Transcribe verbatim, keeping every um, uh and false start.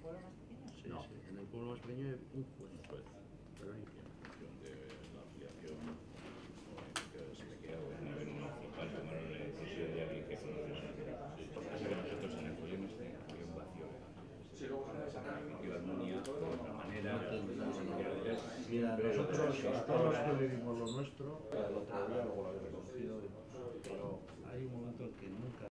pueblo más pequeño? Sí, No. sí, en el pueblo más pequeño hay un juez, Pues, pero no hay quien. en función de la afiliación o en que se me queda o a nivel municipal, tomaron la decisión de alguien que conoce más. Sí, lo que pasa es que nosotros en el gobierno este había un vacío legal. La armonía de otra manera. Mira, nosotros todos los que vivimos lo nuestro, el otro día